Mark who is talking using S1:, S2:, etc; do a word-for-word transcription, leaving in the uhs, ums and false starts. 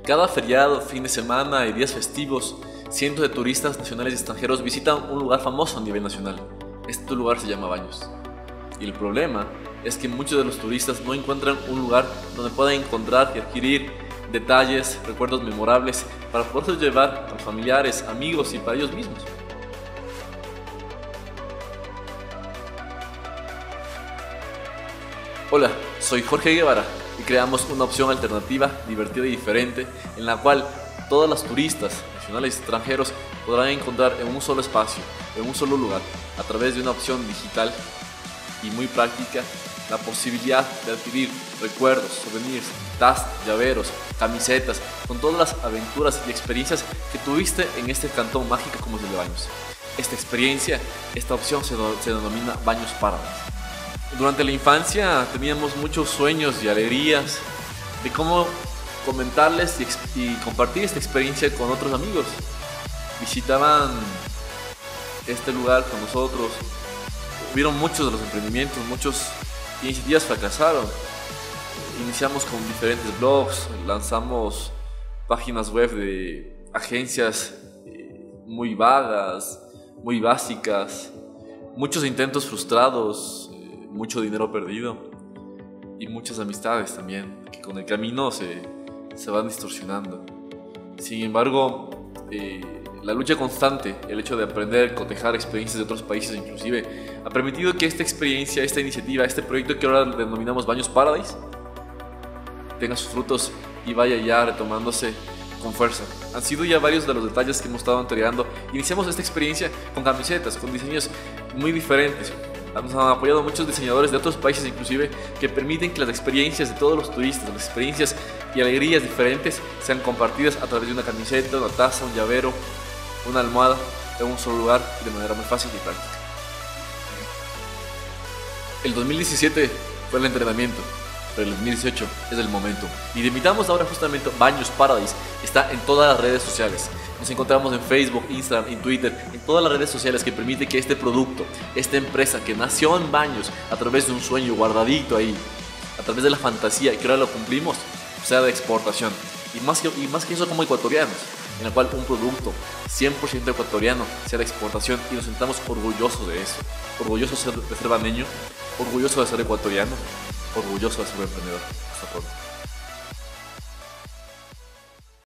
S1: cada feriado, fin de semana y días festivos, cientos de turistas nacionales y extranjeros visitan un lugar famoso a nivel nacional. Este lugar se llama Baños. Y el problema es que muchos de los turistas no encuentran un lugar donde puedan encontrar y adquirir detalles, recuerdos memorables para poderlos llevar a familiares, amigos y para ellos mismos. Hola, soy Jorge Guevara y creamos una opción alternativa, divertida y diferente en la cual todas las turistas, nacionales y extranjeros podrán encontrar en un solo espacio, en un solo lugar, a través de una opción digital y muy práctica, la posibilidad de adquirir recuerdos, souvenirs, tazas, llaveros, camisetas, con todas las aventuras y experiencias que tuviste en este cantón mágico como es el de Baños. Esta experiencia, esta opción se, se denomina Baños Paradise. Durante la infancia teníamos muchos sueños y alegrías de cómo comentarles y, y compartir esta experiencia con otros amigos. Visitaban este lugar con nosotros. Hubieron muchos de los emprendimientos, muchas iniciativas fracasaron. Iniciamos con diferentes blogs, lanzamos páginas web de agencias muy vagas, muy básicas, muchos intentos frustrados, mucho dinero perdido y muchas amistades también, que con el camino se, se van distorsionando. Sin embargo, eh, la lucha constante, el hecho de aprender, cotejar experiencias de otros países inclusive, ha permitido que esta experiencia, esta iniciativa, este proyecto que ahora denominamos Baños Paradise, tenga sus frutos y vaya ya retomándose con fuerza. Han sido ya varios de los detalles que hemos estado entregando. Iniciamos esta experiencia con camisetas, con diseños muy diferentes. Nos han apoyado muchos diseñadores de otros países inclusive, que permiten que las experiencias de todos los turistas, las experiencias y alegrías diferentes sean compartidas a través de una camiseta, una taza, un llavero, una almohada, en un solo lugar y de manera muy fácil y práctica. El dos mil diecisiete fue el entrenamiento, pero el dos mil dieciocho es el momento. Y te invitamos ahora justamente a Baños Paradise. Está en todas las redes sociales. Nos encontramos en Facebook, Instagram, en Twitter, en todas las redes sociales, que permite que este producto, esta empresa que nació en Baños a través de un sueño guardadito ahí, a través de la fantasía y que ahora lo cumplimos, sea de exportación. Y más que, y más que eso como ecuatorianos, en el cual un producto cien por ciento ecuatoriano sea de exportación y nos sentamos orgullosos de eso. Orgullosos de ser, de ser baneño, orgullosos de ser ecuatoriano, orgulloso de ser emprendedor. Hasta pronto.